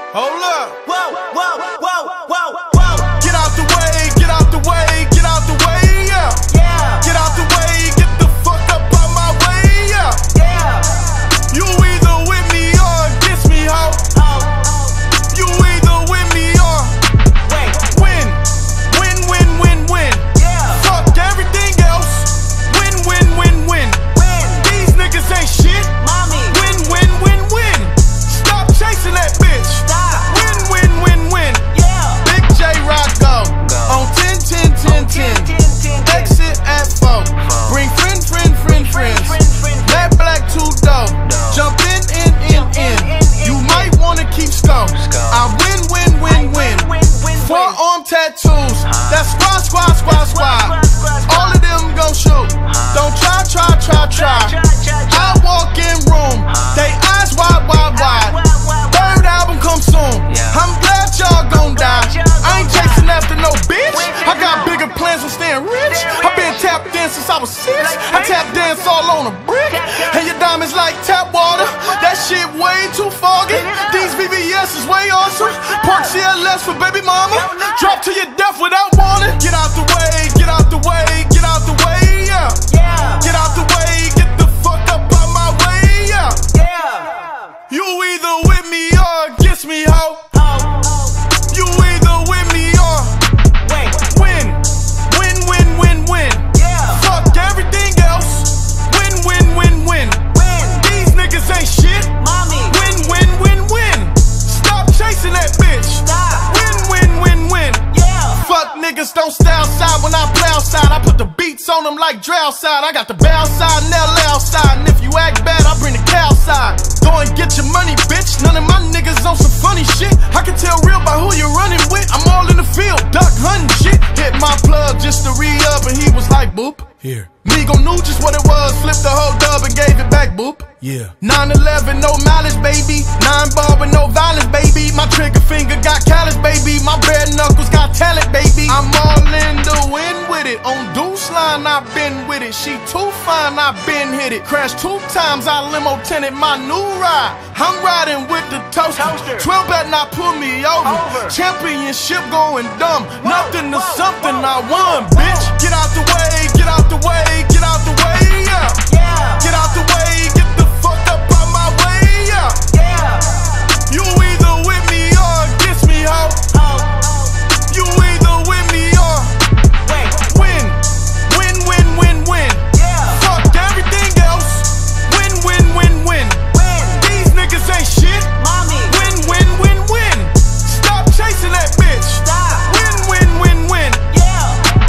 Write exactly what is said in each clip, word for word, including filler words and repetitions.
Hold up. Whoa, whoa, whoa, whoa, whoa. Get out the way, get out the way, get out the way, yeah. Yeah. Get out the way, get the fuck up out my way, yeah. Yeah. You either with me or against me, ho. Oh. You either with me or Wait. win. Win, win, win, win. Yeah. Fuck everything else. Win, win, win, win. Win. These niggas ain't shit. Mommy. Win, win, win, win. Stop chasing that bitch. Stop. Win, win, win, win. Yeah. Big J Rock go. On ten, ten, ten, ten. Exit at four. Bring friend, friend, friend, friends. Mad Black two dope. Jump in, in, in, in. You might wanna keep score. I win, win, win, win. Forearm tattoos. That's squad, squad, squad, squad. All of them gon' shoot. Don't try, try, try, try. I walk in room. They eyes wide, wide, wide. Third album come soon. I'm glad y'all gon' die. I ain't chasing after no bitch. I got bigger plans on staying rich. I been tapped in since I was six. I tap dance all on a brick. And your diamonds like tap water. That shit way too foggy. These V V S is way awesome. Park C L S for baby mama. Drop to your death without warning. Get out the way, get out the way, get out the way, yeah. Yeah. Get out the way, get the fuck up out my way, yeah. Yeah. You either with me or against me, ho. Oh. You either with me or Wait. win. Win, win, win, win. Yeah. Fuck everything else. Win, win, win, win. Win. These niggas ain't shit. Mommy. Win, win, win, win. Stop chasing that bitch. Stop. Win, win, win, win. Yeah. Fuck niggas don't stay outside when I play outside. I put the beats on them like Dre outside. I got the bow side and L A outside. And if you act bad, I bring the cow side. Go and get your money, bitch. None of my niggas on some funny shit. I can tell real by who you're running with. I'm all in the field, duck hunting shit. Hit my plug just to re-up and he was like, boop. Here. Migo knew just what it was. Flipped the whole dub and gave it back, boop. Yeah. nine eleven, no mileage, baby. Nine ball with no violence, baby. My trigger finger got callous, baby. My bare knuckles got talent, baby. I'm all in the wind with it. On deuce line, I've been with it. She too fine, I've been hit it. Crashed two times, I limo tented my new ride. I'm riding with the toaster. Toaster. twelve better not pull me over. Over. Championship going dumb. Whoa, Nothing to whoa, something, whoa, I won, whoa, bitch. whoa. Get out the way, get out the way, get out the way, yeah. Yeah. Get out the way, get the fuck up out my way, yeah. Yeah. You either with me or against me, ho. Oh. You either with me or Wait. win. Win, win, win, win. Yeah. Fuck everything else. Win, win, win, win. Win. These niggas ain't shit. Mommy. Win, win, win, win. Stop chasing that bitch. Stop. Win, win, win, win. Yeah.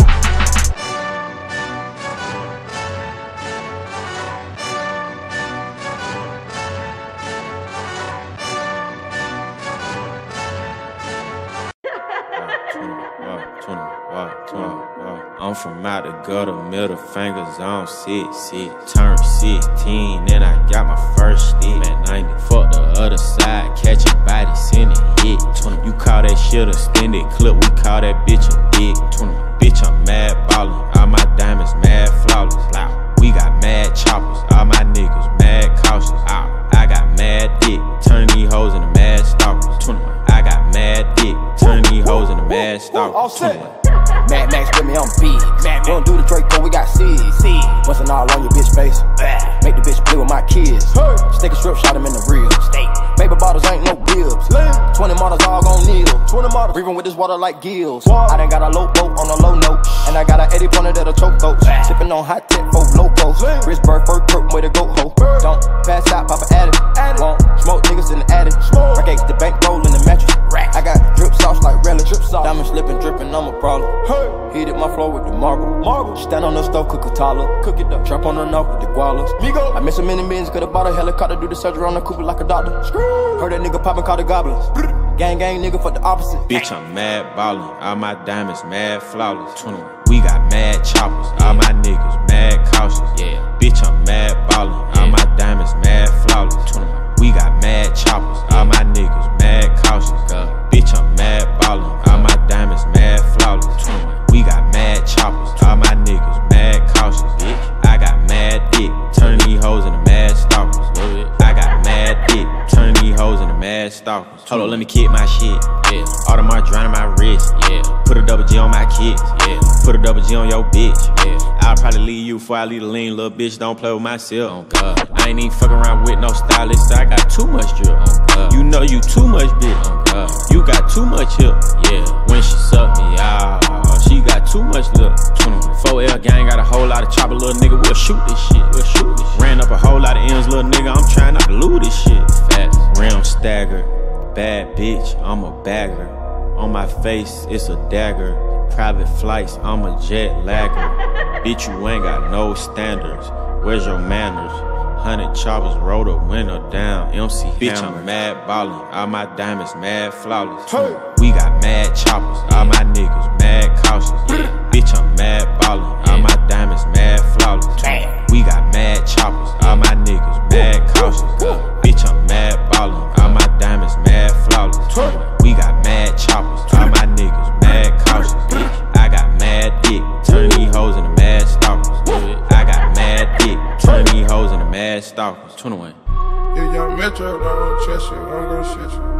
I'm from out the gutter, middle fingers on six, six. Turn sixteen, then I got my first stick. At ninety, fuck the other side, catch a body, send it hit. twenty, you call that shit a extended clip, we call that bitch a dick. twenty, bitch, I'm mad ballin', all my diamonds mad flawless. We got mad choppers, all my niggas mad cautious. I got mad dick, turn these hoes into mad stalkers. twenty, I got mad dick, turn these hoes into mad stalkers. twenty-one. Mad Max with me, I'm big. Mad we don't do the Draco, we got seeds. Bustin' all on your bitch face. Make the bitch play with my kids. Stick a strip, shot him in the real. Baby bottles ain't no bibs. twenty models all gon' kneel. twenty models breathing with this water like gills. I done got a low boat on a low note. And I got a eighty pointer that'll choke goats. Sippin' on hot tip for locos. Rich bird, fur, perp, way to go, ho. Don't pass out, pop an addict. Won't smoke niggas in the attic. Rack X, the bank roll in the mattress. I got drip sauce like relish. Diamond slippin', drippin', I'm a problem. Heated my floor with the marble. Marble. Stand on the stove, cook a toddler. Cook it up. Trap on the knob with the gualas. Migo. I miss a many millions, could've bought a helicopter, do the surgery on the Cooper like a doctor. Heard that nigga poppin', call the goblins. Gang, gang, nigga, for the opposite. Bitch, I'm mad ballin', all my diamonds mad flawless. twenty-one, we got mad choppers, all my niggas mad cautious. Yeah, bitch, I'm mad ballin', all my diamonds mad flawless. twenty-one, we got mad choppers, all my niggas mad cautious. Bitch, I'm mad ballin', all my diamonds mad flawless. twenty-one, we got mad choppers, all my niggas mad cautious. Bitch, I got mad dick, turn these hoes into mad stalkers. I got mad dick, turn these hoes into mad stalkers. stalkers. Hold on, let me kick my shit. Yeah. Audemars drowning my wrist. Yeah. Put a double G on my kids. Yeah. Put a double G on your bitch. Yeah. I'll probably leave you before I leave the lean, little bitch. Don't play with myself. Oh God. I ain't even fucking around with no stylist. So I got too much drip. Oh God. You know you too much bitch. Oh God. You got too much hip. Yeah. When she suck me, ah, she got too much lip. four L gang got a whole lot of chopper, little nigga. We'll shoot this shit. We'll shoot this shit. Ran up a whole lot of M's, little nigga. I'm trying not to lose this shit. Fast. Rim stagger. Bad bitch, I'm a bagger. On my face, it's a dagger. Private flights, I'm a jet lagger. Bitch, you ain't got no standards. Where's your manners? Hundred choppers, roll the window down. M C bitch, hammer. I'm mad ballin'. All my diamonds mad flawless. Hey. We got mad choppers. All my niggas mad cautious. Yeah. Bitch, I'm mad ballin'. All my diamonds mad flawless. Damn. We got mad choppers. All my niggas mad cautious. Bitch, I'm mad ballin'. All my diamonds mad flawless. We got mad choppers. All my niggas mad cautious. I got mad dick. Turn these hoes into mad stalkers. I got mad dick. Turn these hoes into mad stalkers. twenty-one. Yeah, young Metro, don't wanna trust you. I'm gonna shit you.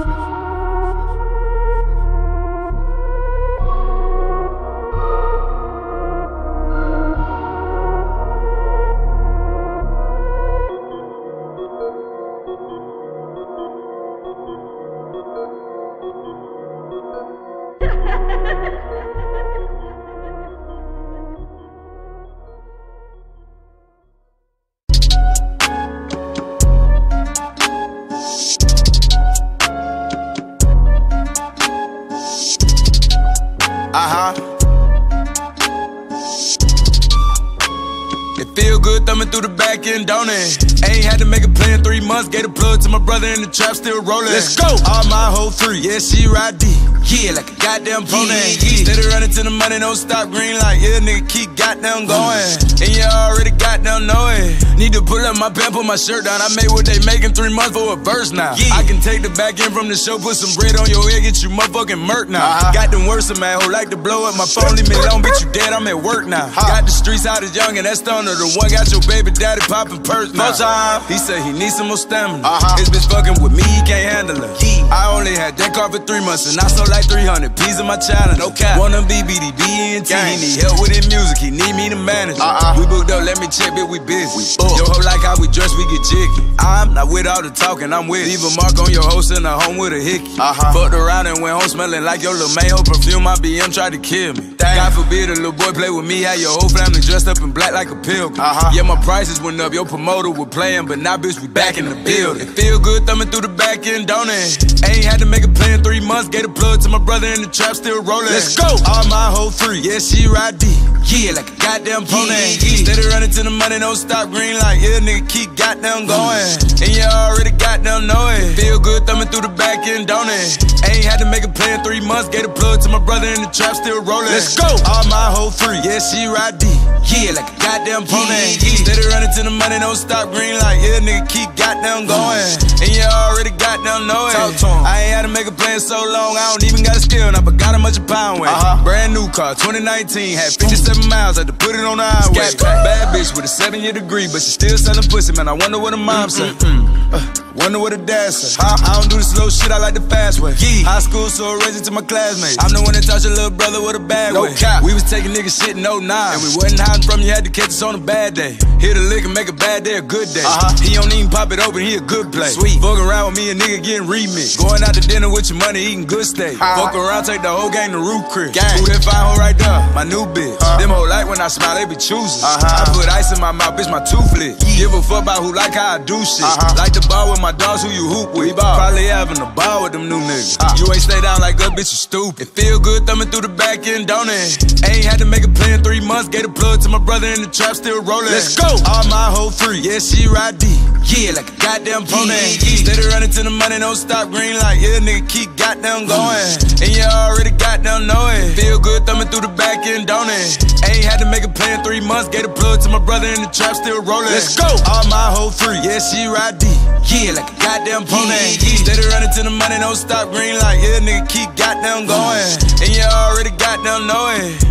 Through the back end, don't it? Ain't had to make a play in three months. Gave a plug to my brother in the trap, still rolling. Let's go. All my whole three, yeah, she ride D. Yeah, like a goddamn pony. Yeah, yeah. Steady running to the money, don't stop. Green light, yeah, nigga, keep goddamn going. And you already goddamn know it. Need to pull up my pants, put my shirt down. I made what they make in three months for a verse now. Yeah. I can take the back end from the show, put some bread on your head, get you motherfucking murk now. Uh-huh. Got them worse, man, who like to blow up my phone, leave me alone, bitch, you dead, I'm at work now. Uh-huh. Got the streets out as young, and that's stunner. The one got your baby daddy popping perks now. Time. He said he needs some more stamina. Uh-huh. His bitch fucking with me, he can't handle it. Yeah. I only had that car for three months, and I sold like three hundred P's in my challenge. No cap. Wanna be B D B N T. He need help with his music, he need me to manage. Uh-uh. We booked up, let me check, bitch, we busy. We Yo, hoe like how we dress, we get jiggy. I'm not with all the talking, I'm with. Leave a mark on your hoe, send her home with a hickey. Uh-huh. Fucked around and went home smelling like your little mayo perfume. My B M tried to kill me. Damn. God forbid a little boy play with me. Had your whole family dressed up in black like a pilgrim. Uh-huh. Yeah, my prices went up, your promoter was playing, but now bitch, we back in the building. It feel good thumbing through the back end, don't it? Ain't had to make a play in three months. Gave a plug to my brother in the trap, still rolling. Let's go. All my whole three, yeah, she ride D. Yeah, like a goddamn pony. Yeah, yeah. Steady running to the money, don't stop. Green light, yeah, nigga, keep goddamn going. And you already goddamn know it. Feel good thumbing through the back end, don't it? Ain't had to make a play in three months. Gave a plug to my brother in the trap, still rolling. Let's go. All my whole three, yeah, she ride D. Yeah, like a goddamn pony. Yeah, yeah. Steady running to the money, don't stop. Green light, yeah, nigga, keep goddamn going. And you already goddamn know it. Talk to him. I ain't had to make a play in so long, I don't even got a skill, now, but got a much a pound weight. Uh-huh. Brand new car, twenty nineteen, had fifty-seven miles, had to put it on the highway. Bad bitch with a seven year degree, but she still selling pussy, man. I wonder what her mom said. Uh, wonder what her dad said. Huh? I don't do the slow shit, I like the fast way. Yeah. High school, so raising to my classmates. I'm the one that taught your little brother with a bad no way. Cap. We was taking niggas shit in oh nine, and we wasn't hiding from you, had to catch us on a bad day. Hit a lick and make a bad day a good day. Uh-huh. He don't even pop it open, he a good play. Sweet. Fuck around with me, a nigga getting remixed. Going out to dinner with your money, eating good steak. Uh-huh. Fuck around, take the whole gang to Root Crib. Gang. Who that fine hoe right there? My new bitch. Uh-huh. Them hoe like when I smile, they be choosing. Uh-huh. I put ice in my mouth, bitch, my tooth lit. Yeah. Give a fuck about who like how I do shit. Uh-huh. Like the ball with my dogs, who you hoop with. Probably having a ball with them new niggas. Uh-huh. You ain't stay down like us, bitch, you stupid. It feel good thumbing through the back end, don't it? Ain't had to make a play in three months. Gave a plug to my brother in the trap, still rolling. Let's go. All my whole three, yeah, she ride D. Yeah, like a goddamn pony. Yeah, yeah. Steady running to the money, don't stop. Green light, yeah, nigga, keep goddamn going. And you already goddamn know it. Feel good thumbing through the back end, don't it? Ain't had to make a play in three months. Gave a plug to my brother in the trap, still rolling. Let's go. All my whole three, yeah, she ride D. Yeah, like a goddamn pony. Yeah, yeah. Steady running to the money, don't stop. Green light, yeah, nigga, keep goddamn going. And you already goddamn know it.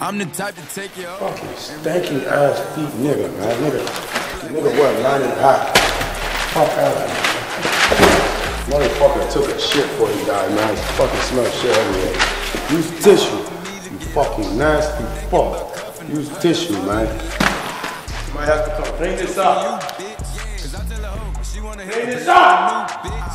I'm the type to take you over. Fucking stanky ass feet nigga, man. Nigga, nigga what, nine and hot. Fuck out of here. Motherfucker took a shit for you guys, man. It's fucking smell shit everywhere. Use tissue, you fucking nasty fuck. Use tissue, man. You might have to come clean this up. Clean this up!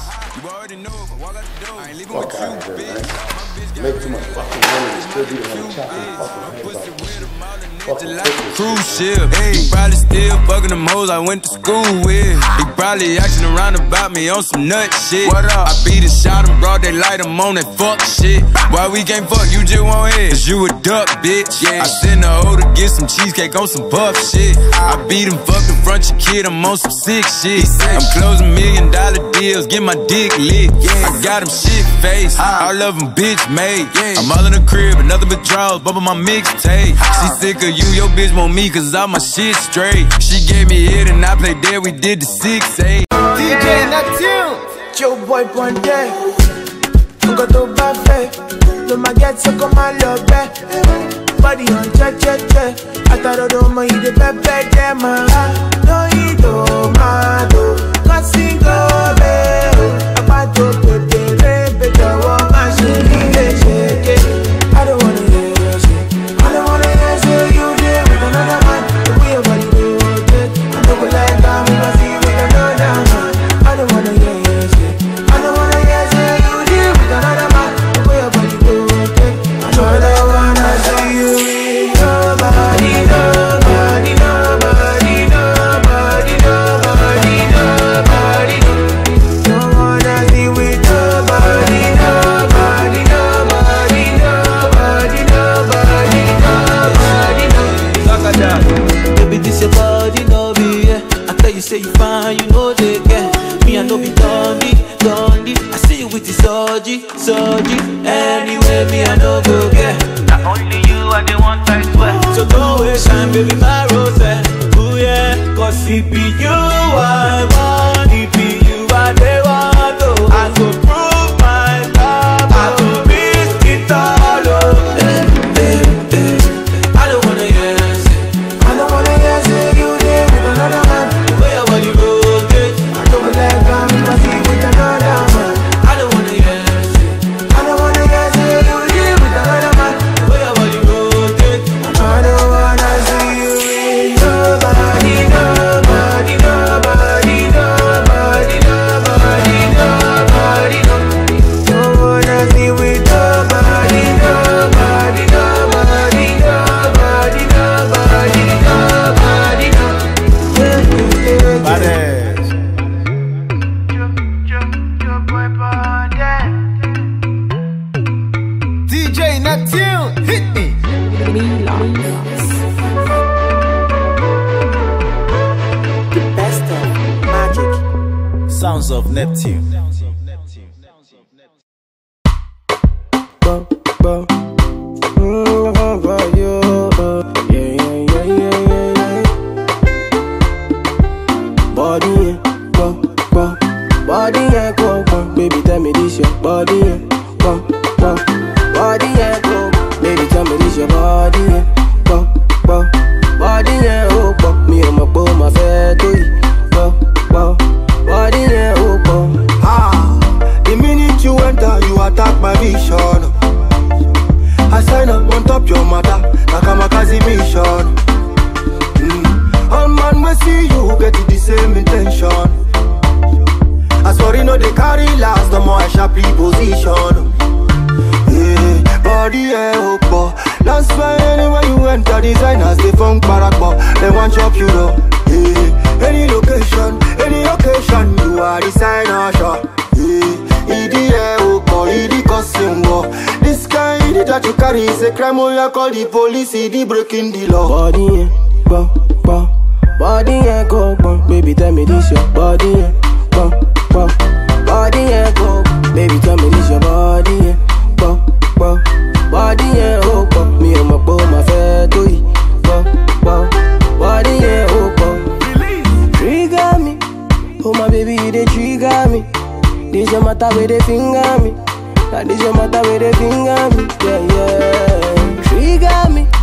Fuck out of here, man. Make too much fucking money to still be on the chopping fucking head about this shit. Fucking Cruise ship, hey. He probably still fucking them hoes I went to school with. He probably acting around about me on some nut shit. What up? I beat a shot and brought that light, I'm on that fuck shit. Why we can't fuck, you just want head? Cause you a duck, bitch. Yeah. I sent a hoe to get some cheesecake on some puff shit. I beat him, fuck the front your kid, I'm on some sick shit. I'm closing million dollar deals, get my dick lit. I got him shit faced, all of them bitch made. I'm all in the crib, another withdrawals, bumping my mixtape. She sick of you, your bitch want me cause all my shit straight. She gave me hit and I played there, we did the six eight. D J Natil, Joe boy one day. Go to buffet, to my get so come my love back. Body on check check check. I thought I don't mind the pepe them. No you don't matter, cause you go there. About to put the rape the one machine they shake it. I don't wanna hear you shit. I don't wanna hear say you there with another man. The way your body do it, I don't like how we must see with another man. I don't wanna hear you shit. I don't wanna hear say you there with another man. The way your body do it, I don't wanna see you with nobody, nobody, nobody, nobody, nobody, nobody. Don't wanna see with nobody, nobody, nobody, nobody, nobody, nobody. Baby, this your body, no be, yeah. I tell you, say you fine, you know they get. Me, I know be Dondi, Dondi. I see you with the Soji, Soji. Anyway, me, I know go get. Not only you, I the one I swear. So don't waste time, baby, my rose. Ooh, yeah. Cause it be you, I want. It be you, I they want. Oh, I go prove my love. I go risk it all. Oh, eh, eh, eh. I don't wanna hear you say. I don't wanna hear say you there with another man. The way your body rotate. I don't like how we must see with another man. I don't wanna hear you say. I don't wanna hear say you there with another man. The way your body rotate. I don't wanna see you with nobody, nobody, nobody, nobody, nobody, nobody. Don't wanna see with nobody, nobody, nobody, nobody, nobody, nobody. Badass. D J Natil, hit me. The best of magic. Sounds of Neptune. Bo, bo. Mm, oh, oh, you, oh. Yeah, yeah, yeah, yeah, yeah, yeah. Body, yeah, go, go. Body, yeah, go, go. Baby, tell me this your body, yeah, go, go. Body, yeah, go. Baby, tell me this your body, yeah, go, go. Body, yeah, oh, go. Me and my boy, my fair to you, go, go. Body, yeah, oh, go. Ah, the minute you enter, you attack my vision. I sign up on top your mother, like I'm a Kazi mission. Mm. All man we see you get the same intention. I sorry no they carry last, the more I sharply position. Yeah, body yeah, oh, that's why anywhere you enter, designers they funk barakba, they want chop you though. Yeah, any location, any occasion, you are designer shop. Yeah, idi yeah, oh, idi costume wo. This kind that you carry is a crime, oh, you call the police, idi breaking the law. Body yeah, go, go. Body yeah, go, go. Baby, tell me this your body yeah, go, go. Body yeah, go. Baby, tell me this your body yeah, go, go. Body yeah, oh, go. Me and my boy, my fair to you, go, go. Body yeah, oh, go. Trigger me, oh my baby, you dey trigger me. This your matter where they finger me. Now this your matter where they finger me. Yeah, yeah. Trigger me.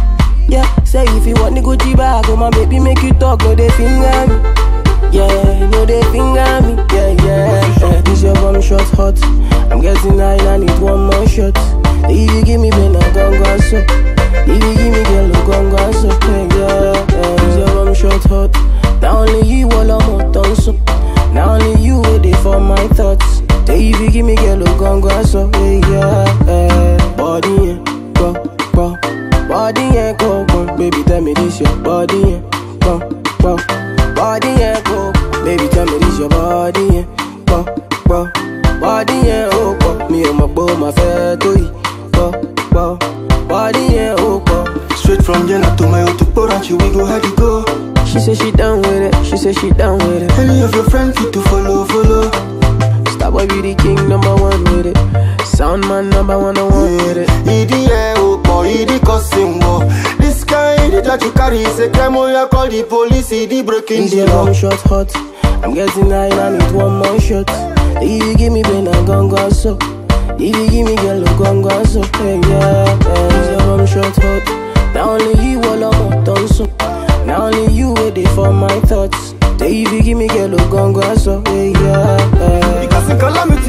Yeah, say if you want the Gucci bag, oh my baby make you talk, no they finger me. Yeah, no they finger me. Yeah, yeah, yeah. This your one shot hot. I'm getting high, I need one more shot. If you give me ben, I'm gon' go so. If you give me girl, I'm gon' go so. Yeah, yeah, yeah. This your one shot hot. Now only you all I'm done so. Now only you waiting for my thoughts. If you give me girl, I'm gon' go so. Yeah, yeah, yeah. Body, yeah, go, go. Body, yeah, go, go. Baby, tell me this your body, yeah, go, go. Body, yeah, go. Baby, tell me this your body, yeah, go, go. Body, yeah, oh, go. Me and my boy, my fair to you, go, go. Body, yeah, oh, go. Straight from Jenna to my auto Poranchi, we go how you go. She say she down with it, she say she down with it. Any of your friends fit to follow, follow. Star boy be the king, number one with it. Sound man, number one, the one with it. Idi yeah, oh boy, Idi cousin, oh. This guy, the that you carry is a crime, oh, you call the police, Idi breaking the law. One shot hot, I'm getting high, I need one more shot. If you give me ben, I'm gon' go so. If you give me girl, I'm gon' go so. Hey, yeah, yeah, yeah, one shot hot. Now only you all I'm done so. Now only you waiting for my thoughts. If you give me girl, I'm gon' go so. Hey, yeah, yeah. Because in calamity